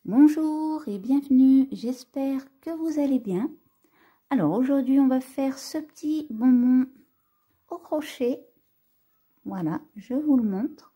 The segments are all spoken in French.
Bonjour et bienvenue, j'espère que vous allez bien. Alors aujourd'hui on va faire ce petit bonbon au crochet. Voilà, je vous le montre.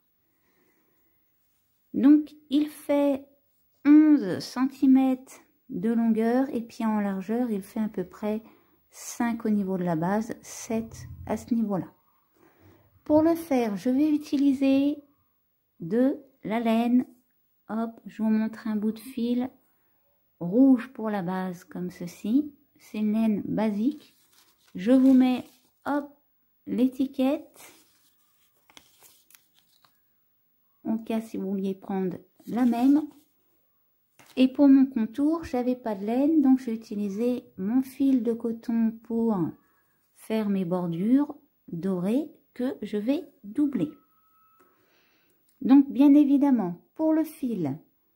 Donc il fait 11 cm de longueur et puis en largeur il fait à peu près 5 au niveau de la base, 7 à ce niveau-là. Pour le faire, je vais utiliser de la laine. Hop, je vous montre un bout de fil rouge pour la base comme ceci. C'est une laine basique. Je vous mets, hop, l'étiquette. En cas si vous vouliez prendre la même. Et pour mon contour, j'avais pas de laine, donc j'ai utilisé mon fil de coton pour faire mes bordures dorées que je vais doubler. Donc bien évidemment, pour le fil,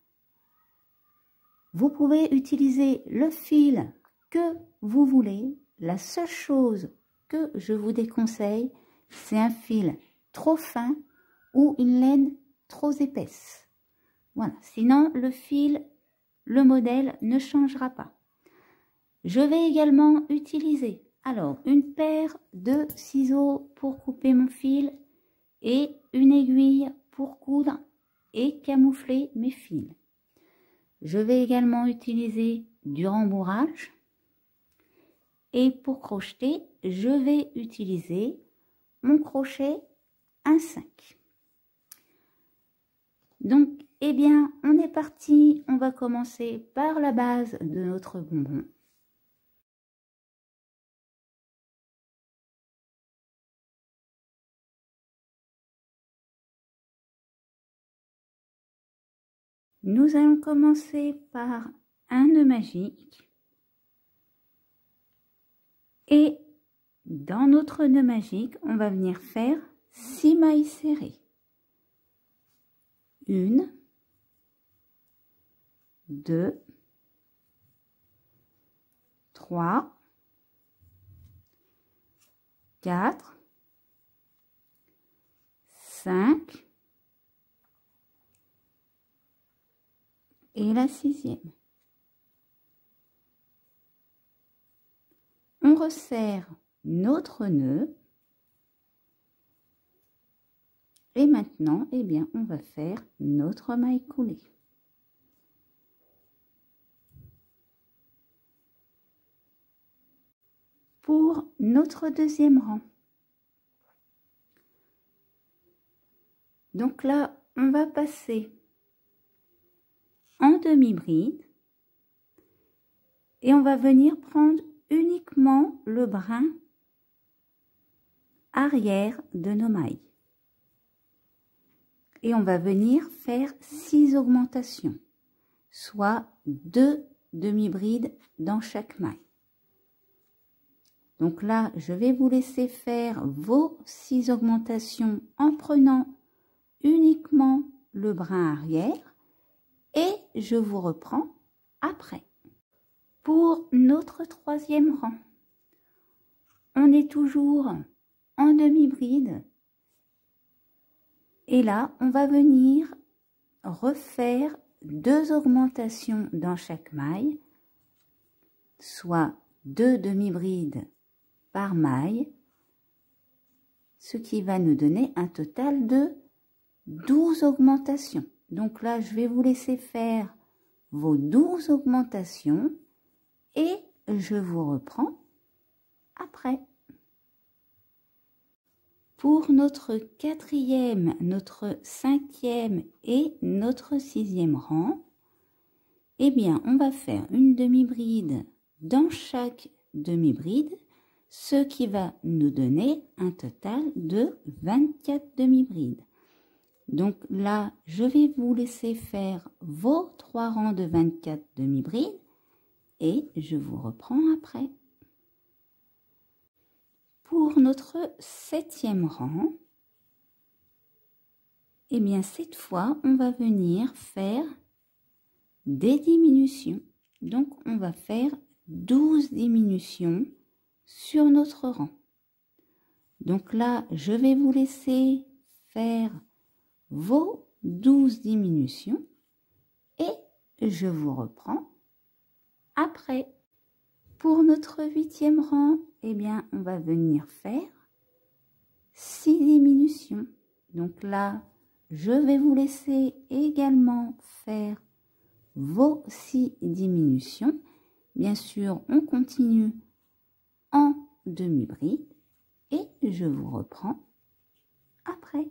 vous pouvez utiliser le fil que vous voulez. La seule chose que je vous déconseille, c'est un fil trop fin ou une laine trop épaisse. Voilà, sinon le fil, le modèle ne changera pas. Je vais également utiliser alors une paire de ciseaux pour couper mon fil et une aiguille pour coudre et camoufler mes fils. Je vais également utiliser du rembourrage et pour crocheter, je vais utiliser mon crochet 1,5. Donc, eh bien, on est parti. On va commencer par la base de notre bonbon. Nous allons commencer par un nœud magique. Et dans notre nœud magique, on va venir faire 6 mailles serrées. 1, 2, 3, 4, 5 et la 6e. On resserre notre nœud et maintenant, eh bien, on va faire notre maille coulée. Pour notre deuxième rang. Donc là, on va passer en demi-bride et on va venir prendre uniquement le brin arrière de nos mailles. Et on va venir faire 6 augmentations, soit 2 demi-brides dans chaque maille. Donc là, je vais vous laisser faire vos 6 augmentations en prenant uniquement le brin arrière et je vous reprends après. Pour notre troisième rang, on est toujours en demi-bride et là, on va venir refaire 2 augmentations dans chaque maille, soit 2 demi-brides par maille, ce qui va nous donner un total de 12 augmentations. Donc là, je vais vous laisser faire vos 12 augmentations et je vous reprends après. Pour notre quatrième, notre cinquième et notre 6e rang, eh bien, on va faire une demi-bride dans chaque demi-bride, ce qui va nous donner un total de 24 demi-brides. Donc là, je vais vous laisser faire vos 3 rangs de 24 demi-brides et je vous reprends après. Pour notre 7e rang, eh bien cette fois, on va venir faire des diminutions. Donc on va faire 12 diminutions sur notre rang. Donc là, je vais vous laisser faire vos 12 diminutions et je vous reprends après. Pour notre 8e rang, eh bien, on va venir faire 6 diminutions. Donc là, je vais vous laisser également faire vos 6 diminutions. Bien sûr, on continue en demi-bride et je vous reprends après.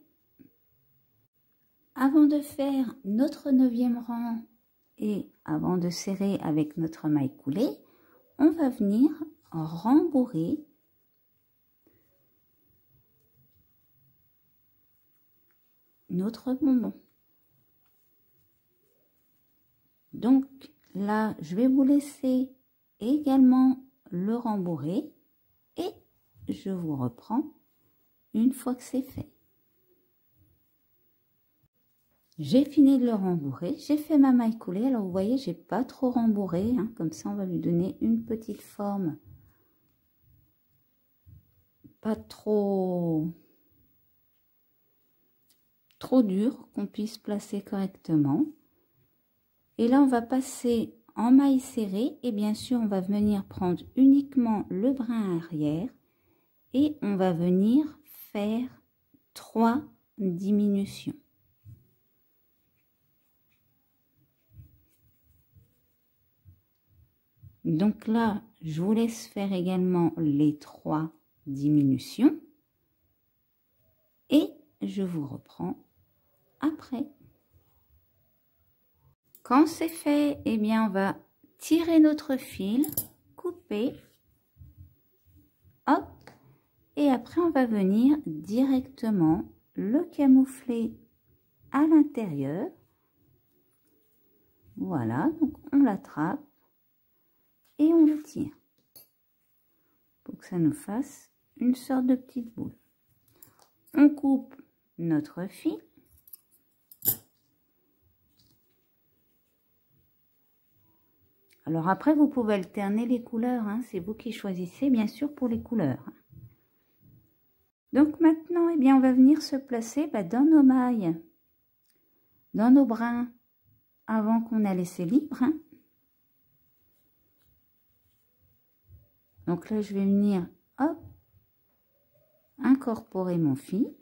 Avant de faire notre 9e rang et avant de serrer avec notre maille coulée, on va venir rembourrer notre bonbon. Donc là, je vais vous laisser également le rembourrer et je vous reprends une fois que c'est fait. J'ai fini de le rembourrer, j'ai fait ma maille coulée. Alors vous voyez, j'ai pas trop rembourré, hein, comme ça on va lui donner une petite forme, pas trop dure, qu'on puisse placer correctement. Et là on va passer en maille serrée et bien sûr on va venir prendre uniquement le brin arrière et on va venir faire 3 diminutions. Donc là, je vous laisse faire également les 3 diminutions et je vous reprends après. Quand c'est fait, eh bien, on va tirer notre fil, couper, hop, et après on va venir directement le camoufler à l'intérieur. Voilà, donc on l'attrape et on le tire pour que ça nous fasse une sorte de petite boule. On coupe notre fil. Alors après, vous pouvez alterner les couleurs, hein, c'est vous qui choisissez bien sûr pour les couleurs. Donc maintenant, eh bien, on va venir se placer dans nos mailles, dans nos brins, avant qu'on a laissé libre. Hein. Donc là, je vais venir, hop, incorporer mon fil.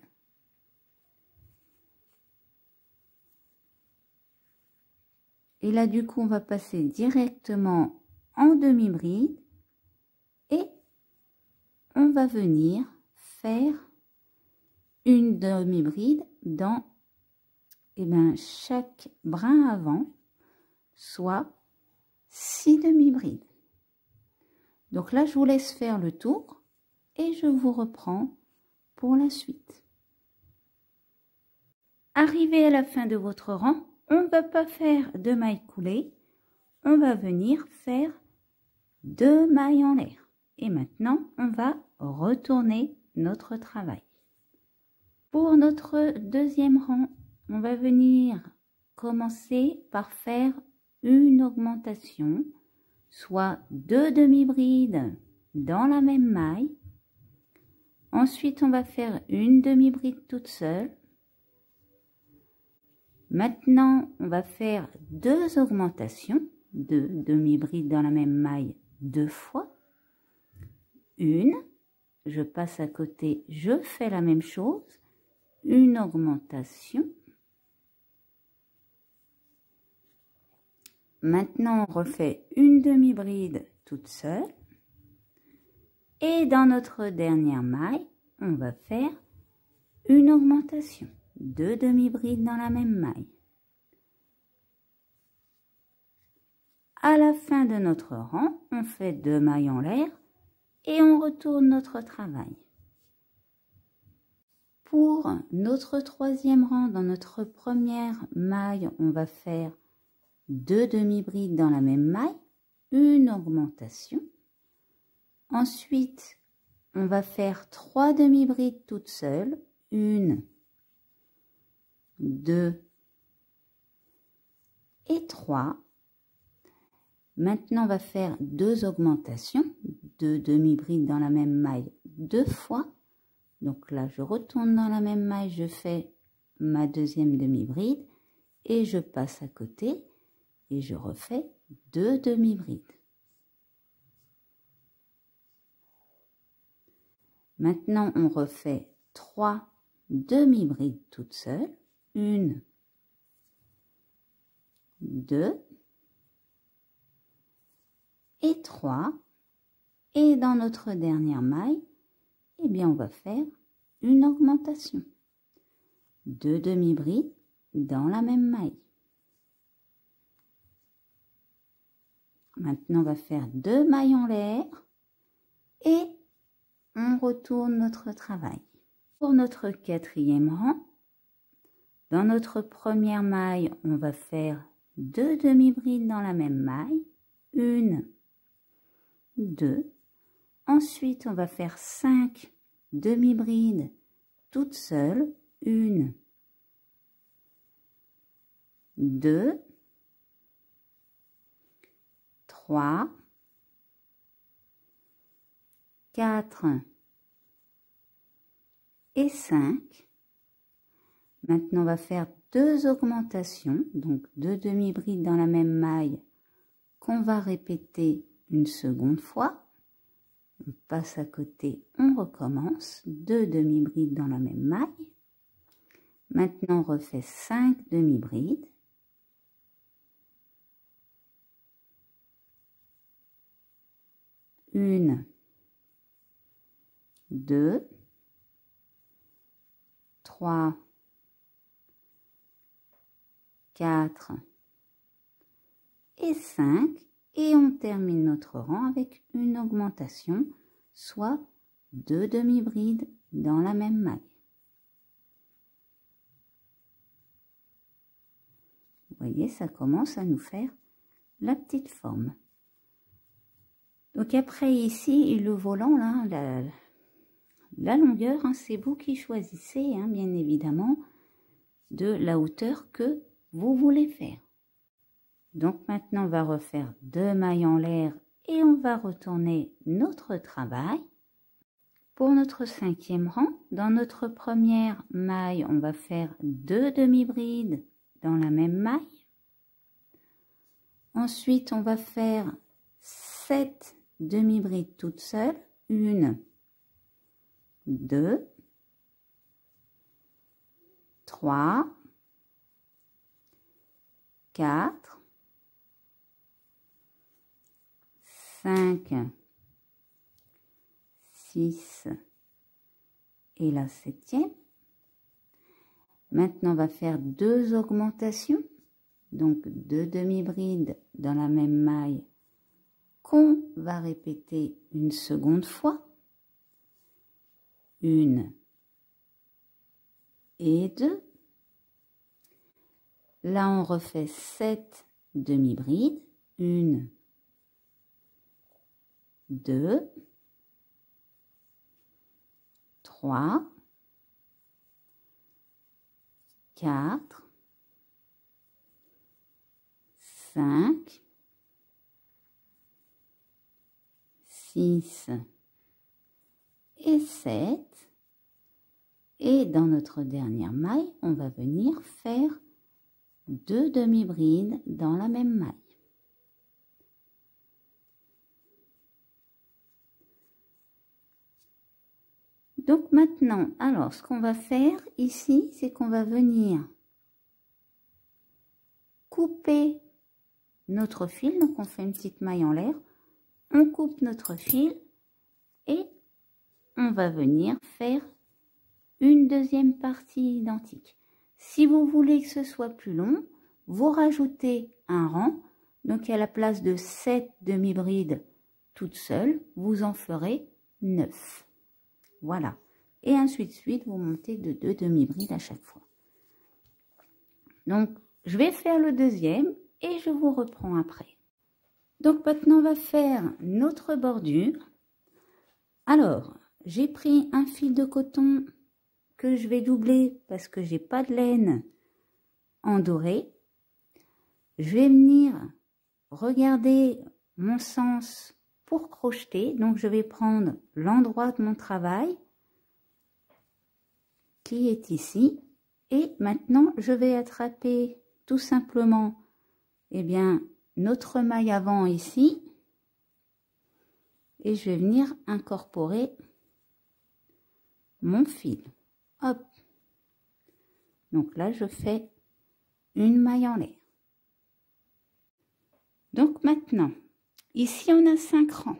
Et là, du coup, on va passer directement en demi-bride et on va venir faire une demi-bride dans chaque brin avant, soit 6 demi-brides. Donc là, je vous laisse faire le tour et je vous reprends pour la suite. Arrivé à la fin de votre rang, on ne va pas faire de mailles coulées, on va venir faire 2 mailles en l'air. Et maintenant, on va retourner notre travail. Pour notre 2e rang, on va venir commencer par faire une augmentation, soit 2 demi-brides dans la même maille. Ensuite, on va faire une demi-bride toute seule. Maintenant, on va faire 2 augmentations, 2 demi-brides dans la même maille 2 fois. Une, je passe à côté, je fais la même chose, une augmentation. Maintenant, on refait une demi-bride toute seule. Et dans notre dernière maille, on va faire une augmentation. 2 demi-brides dans la même maille. À la fin de notre rang, on fait 2 mailles en l'air et on retourne notre travail. Pour notre 3e rang, dans notre première maille, on va faire 2 demi-brides dans la même maille, une augmentation. Ensuite, on va faire 3 demi-brides toutes seules, 1, 2 et 3. Maintenant, on va faire 2 augmentations, 2 demi-brides dans la même maille 2 fois. Donc là, je retourne dans la même maille, je fais ma 2e demi-bride et je passe à côté et je refais 2 demi-brides. Maintenant, on refait 3 demi-brides toutes seules. 1, 2 et 3. Et dans notre dernière maille, eh bien, on va faire une augmentation. 2 demi-brides dans la même maille. Maintenant, on va faire 2 mailles en l'air et on retourne notre travail. Pour notre 4e rang, dans notre première maille, on va faire 2 demi-brides dans la même maille. 1, 2. Ensuite, on va faire 5 demi-brides toutes seules. 1, 2, 3, 4 et 5. Maintenant, on va faire 2 augmentations, donc 2 demi-brides dans la même maille qu'on va répéter une seconde fois. On passe à côté, on recommence, 2 demi-brides dans la même maille. Maintenant, on refait 5 demi-brides. 1, 2, 3, 4 et 5. Et on termine notre rang avec une augmentation, soit 2 demi-brides dans la même maille. Vous voyez, ça commence à nous faire la petite forme. Donc après ici, le volant, là, la longueur, hein, c'est vous qui choisissez, hein, bien évidemment, de la hauteur que vous voulez faire. Donc maintenant, on va refaire 2 mailles en l'air et on va retourner notre travail. Pour notre 5e rang, dans notre première maille, on va faire 2 demi-brides dans la même maille. Ensuite, on va faire 7 demi-brides toutes seules. 1, 2, 3, 4, 5, 6 et la 7e. Maintenant, on va faire 2 augmentations, donc 2 demi-brides dans la même maille qu'on va répéter une seconde fois. 1 et 2. Là, on refait 7 demi-brides. 1, 2, 3, 4, 5, 6 et 7. Et dans notre dernière maille, on va venir faire 2 demi-brides dans la même maille. Donc maintenant, alors ce qu'on va faire ici, c'est qu'on va venir couper notre fil. Donc on fait une petite maille en l'air, on coupe notre fil et on va venir faire une deuxième partie identique. Si vous voulez que ce soit plus long, vous rajoutez un rang. Donc à la place de 7 demi-brides toutes seules, vous en ferez 9. Voilà. Et ainsi de suite, vous montez de 2 demi-brides à chaque fois. Donc, je vais faire le deuxième et je vous reprends après. Donc maintenant, on va faire notre bordure. Alors, j'ai pris un fil de coton que je vais doubler parce que j'ai pas de laine en doré. Je vais venir regarder mon sens pour crocheter. Donc, je vais prendre l'endroit de mon travail qui est ici. Et maintenant, je vais attraper tout simplement eh bien, notre maille avant ici. Et je vais venir incorporer mon fil. Hop. Donc là, je fais une maille en l'air. Donc maintenant, ici, on a 5 rangs.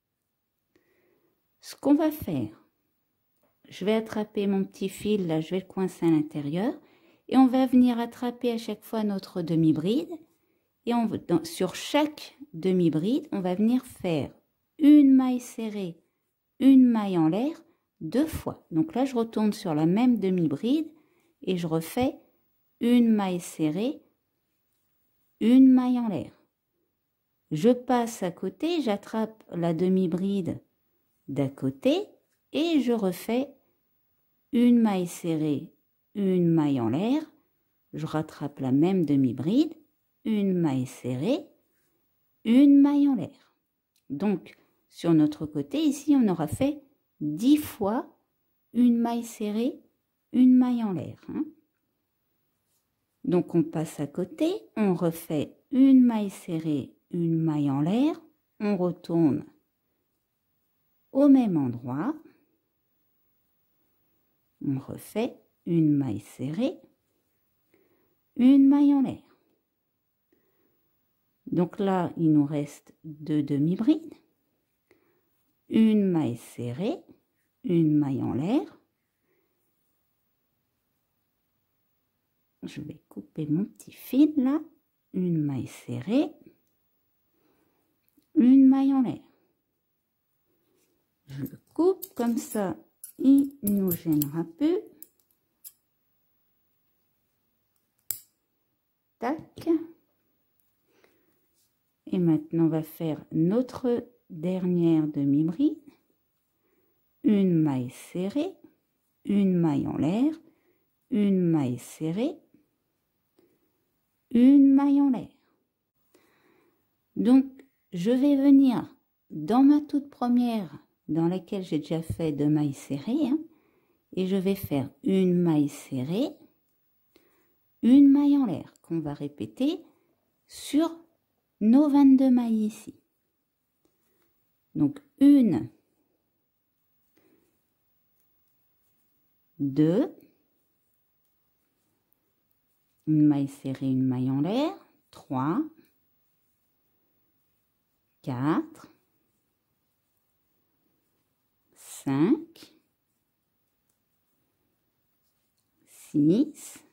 Ce qu'on va faire, je vais attraper mon petit fil, là, je vais le coincer à l'intérieur. Et on va venir attraper à chaque fois notre demi-bride. Et sur chaque demi-bride, on va venir faire une maille serrée, une maille en l'air, 2 fois. Donc là, je retourne sur la même demi-bride et je refais une maille serrée, une maille en l'air. Je passe à côté, j'attrape la demi-bride d'à côté et je refais une maille serrée, une maille en l'air. Je rattrape la même demi-bride, une maille serrée, une maille en l'air. Donc, sur notre côté, ici, on aura fait 10 fois une maille serrée, une maille en l'air. Donc, on passe à côté, on refait une maille serrée, une maille en l'air, on retourne au même endroit, on refait une maille serrée, une maille en l'air. Donc là, il nous reste 2 demi-brides, une maille serrée, une maille en l'air. Je vais couper mon petit fil là, une maille serrée, une maille en l'air. Je le coupe comme ça, il ne nous gênera plus. Tac. Et maintenant, on va faire notre dernière demi-bride. Une maille serrée, une maille en l'air, une maille serrée, une maille en l'air. Donc, je vais venir dans ma toute première, dans laquelle j'ai déjà fait 2 mailles serrées, et je vais faire une maille serrée, une maille en l'air, qu'on va répéter sur nos 22 mailles ici. Donc, 1, 2, une maille serrée, une maille en l'air, 3, 4, 5, 6,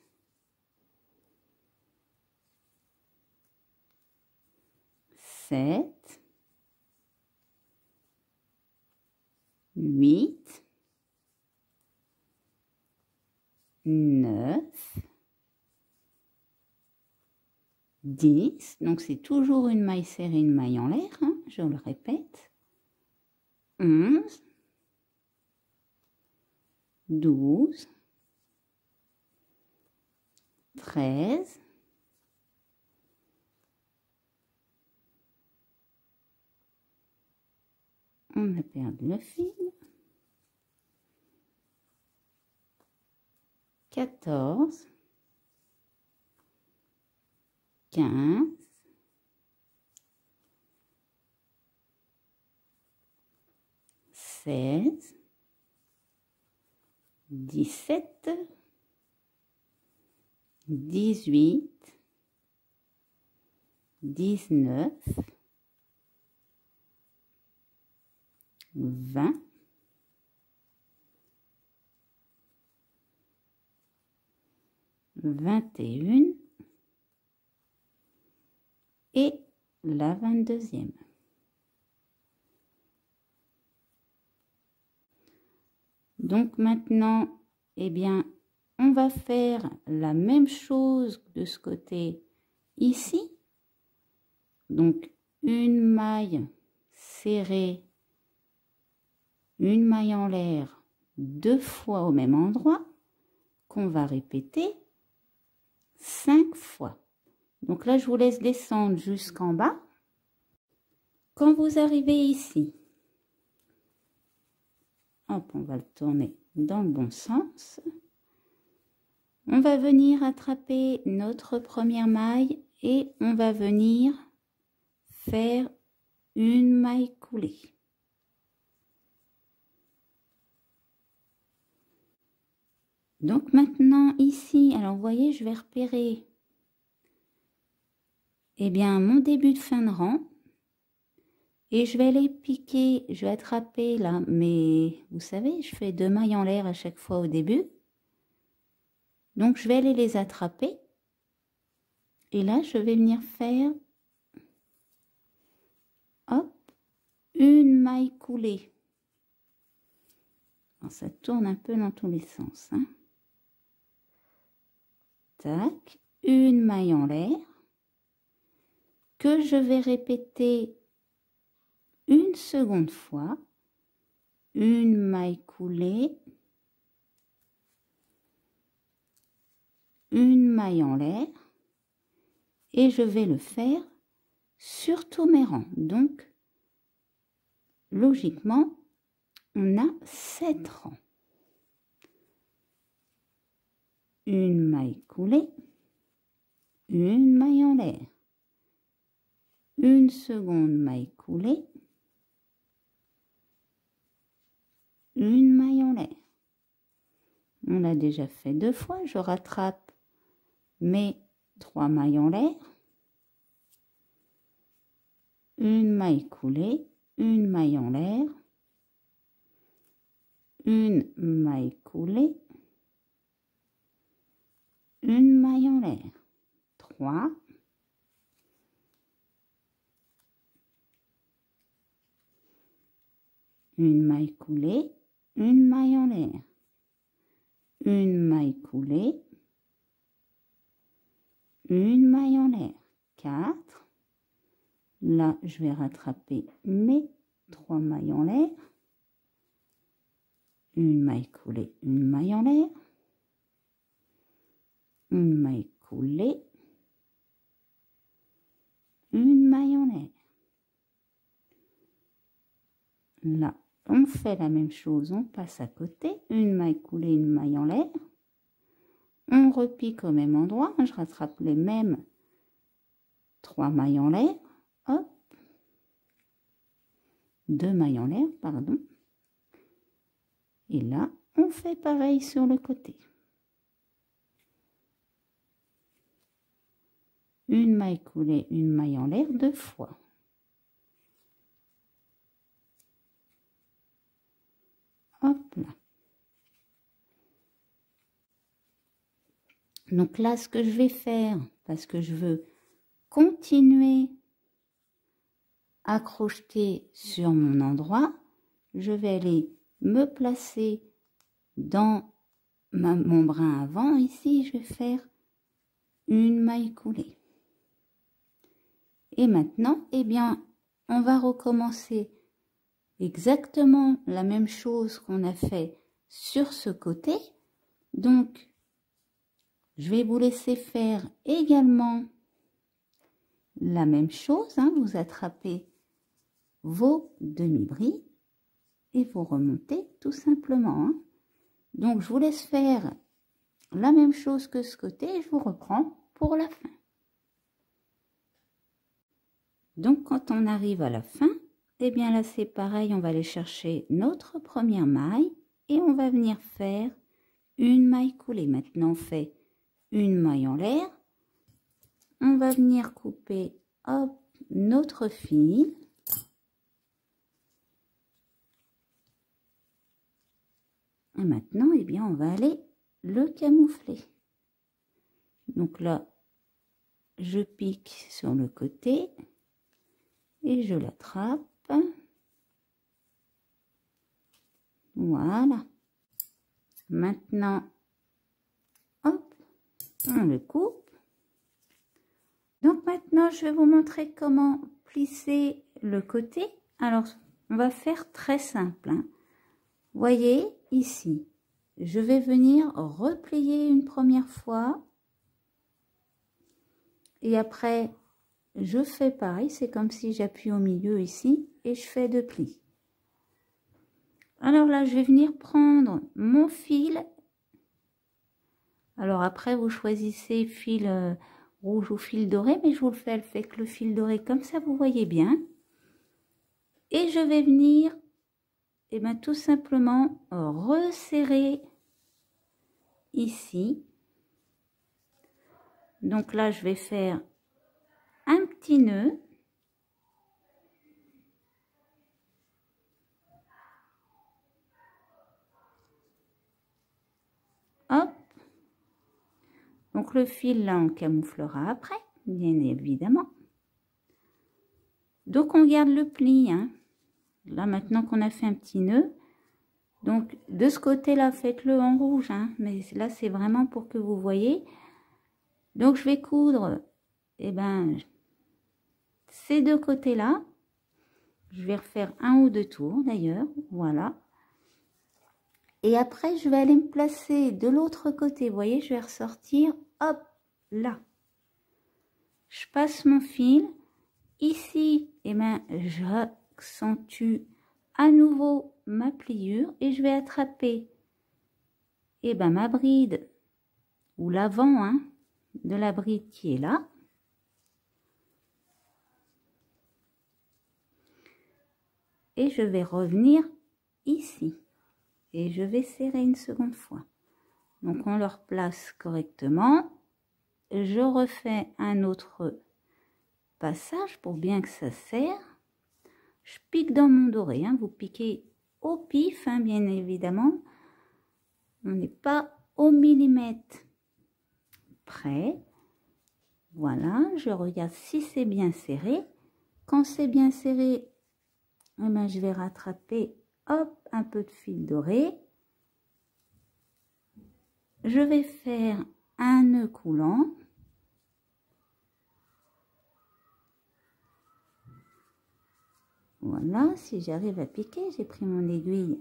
7, 8, 9, 10. Donc, c'est toujours une maille serrée, une maille en l'air, je le répète. 11, 12, 13, 'on a perdu le fil. 14, 15, 16, 17, 18, 19, 20, 21 et la 22e. Donc maintenant, eh bien, on va faire la même chose de ce côté ici. Donc, une maille serrée, une maille en l'air, 2 fois au même endroit, qu'on va répéter 5 fois. Donc là, je vous laisse descendre jusqu'en bas. Quand vous arrivez ici, hop, on va le tourner dans le bon sens. On va venir attraper notre première maille et on va venir faire une maille coulée. Donc maintenant ici, alors vous voyez, je vais repérer mon début de fin de rang et je vais les piquer, je vais attraper là, mais vous savez, je fais 2 mailles en l'air à chaque fois au début. Donc je vais aller les attraper et là je vais venir faire hop, une maille coulée. Alors, ça tourne un peu dans tous les sens, hein. Tac, une maille en l'air que je vais répéter une seconde fois, une maille coulée, une maille en l'air et je vais le faire sur tous mes rangs. Donc logiquement on a 7 rangs. Une maille coulée, une maille en l'air, une seconde maille coulée, une maille en l'air. On l'a déjà fait 2 fois, je rattrape mes 3 mailles en l'air, une maille coulée, une maille en l'air, une maille coulée, une maille en l'air, 3, une maille coulée, une maille en l'air, une maille coulée, une maille en l'air, 4. Là, je vais rattraper mes 3 mailles en l'air, une maille coulée, une maille en l'air, une maille coulée, une maille en l'air. Là, on fait la même chose, on passe à côté, une maille coulée, une maille en l'air. On repique au même endroit, je rattrape les mêmes 3 mailles en l'air, hop, 2 mailles en l'air, pardon. Et là, on fait pareil sur le côté. Une maille coulée, une maille en l'air 2 fois. Hop là. Donc là, ce que je vais faire, parce que je veux continuer à crocheter sur mon endroit, je vais aller me placer dans mon brin avant. Ici, je vais faire une maille coulée. Et maintenant, on va recommencer exactement la même chose qu'on a fait sur ce côté. Donc, je vais vous laisser faire également la même chose, hein. Vous attrapez vos demi-bris et vous remontez tout simplement, hein. Donc, je vous laisse faire la même chose que ce côté et je vous reprends pour la fin. Donc, quand on arrive à la fin, là, c'est pareil, on va aller chercher notre première maille et on va venir faire une maille coulée. Maintenant, on fait une maille en l'air. On va venir couper, hop, notre fil. Et maintenant, on va aller le camoufler. Donc là, je pique sur le côté et je l'attrape. Voilà. Maintenant, hop, on le coupe. Donc maintenant, je vais vous montrer comment plisser le côté. Alors, on va faire très simple, hein. Voyez ici, je vais venir replier une première fois. Et après, je fais pareil, c'est comme si j'appuie au milieu ici et je fais 2 plis. Alors là, je vais venir prendre mon fil. Alors après, vous choisissez fil rouge ou fil doré, mais je vous le fais avec le fil doré, comme ça vous voyez bien. Et je vais venir, et bien tout simplement, resserrer ici. Donc là, je vais faire un petit nœud. Hop. Donc le fil, là, on camouflera après, bien évidemment. Donc on garde le pli, hein. Là, maintenant qu'on a fait un petit nœud, donc de ce côté-là, faites-le en rouge, hein. Mais là, c'est vraiment pour que vous voyez. Donc je vais coudre, et ben, ces deux côtés-là. Je vais refaire un ou deux tours d'ailleurs, voilà. Et après, je vais aller me placer de l'autre côté. Vous voyez, je vais ressortir, hop, là. Je passe mon fil. Ici, et ben, j'accentue à nouveau ma pliure et je vais attraper et ben, ma bride ou l'avant, hein, de la bride qui est là. Et je vais revenir ici. Et je vais serrer une seconde fois. Donc on le replace correctement. Je refais un autre passage pour bien que ça serre. Je pique dans mon doré, hein. Vous piquez au pif, hein, bien évidemment. On n'est pas au millimètre près. Voilà, je regarde si c'est bien serré. Quand c'est bien serré, eh ben, je vais rattraper, hop, un peu de fil doré. Je vais faire un nœud coulant. Voilà, si j'arrive à piquer, j'ai pris mon aiguille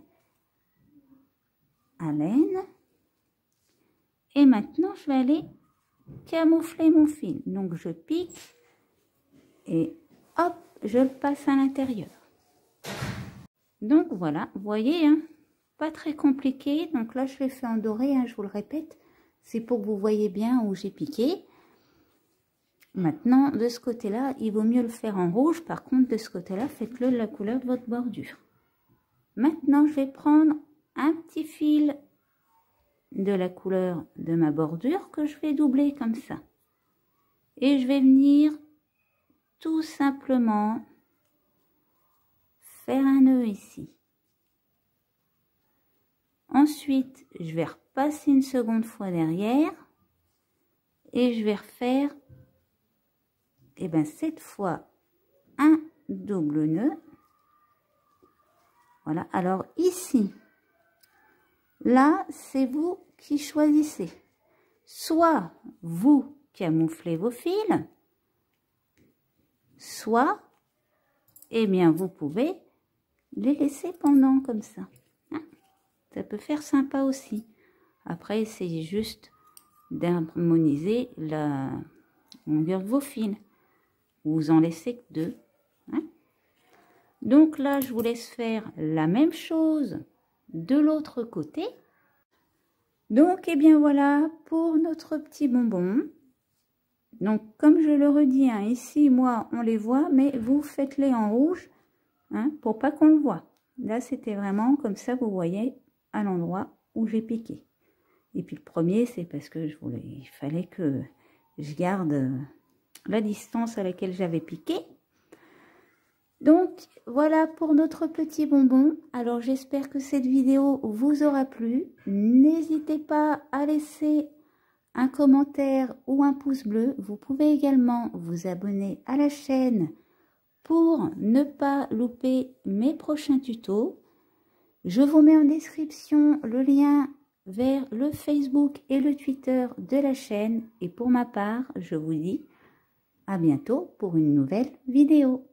à laine. Et maintenant, je vais aller camoufler mon fil. Donc, je pique et hop, je le passe à l'intérieur. Donc, voilà, vous voyez, hein, pas très compliqué. Donc là, je l'ai fait en doré, hein, je vous le répète. C'est pour que vous voyez bien où j'ai piqué. Maintenant, de ce côté-là, il vaut mieux le faire en rouge. Par contre, de ce côté-là, faites-le de la couleur de votre bordure. Maintenant, je vais prendre un petit fil de la couleur de ma bordure que je vais doubler comme ça. Et je vais venir tout simplement faire un nœud ici. Ensuite, je vais repasser une seconde fois derrière et je vais refaire, et ben cette fois, un double nœud. Voilà, alors ici, là, c'est vous qui choisissez. Soit vous camouflez vos fils, soit, eh bien, vous pouvez les laisser pendant comme ça. Hein? Ça peut faire sympa aussi. Après, essayez juste d'harmoniser la longueur de vos fils. Vous en laissez que deux. Hein? Donc là, je vous laisse faire la même chose de l'autre côté. Donc, eh bien voilà pour notre petit bonbon. Donc, comme je le redis, hein, ici, moi, on les voit, mais vous faites-les en rouge, hein, pour pas qu'on le voit. Là, c'était vraiment comme ça, vous voyez, à l'endroit où j'ai piqué. Et puis, le premier, c'est parce que il fallait que je garde la distance à laquelle j'avais piqué. Donc, voilà pour notre petit bonbon. Alors, j'espère que cette vidéo vous aura plu. N'hésitez pas à laisser un commentaire ou un pouce bleu. Vous pouvez également vous abonner à la chaîne pour ne pas louper mes prochains tutos. Je vous mets en description le lien vers le Facebook et le Twitter de la chaîne. Et pour ma part, je vous dis à bientôt pour une nouvelle vidéo.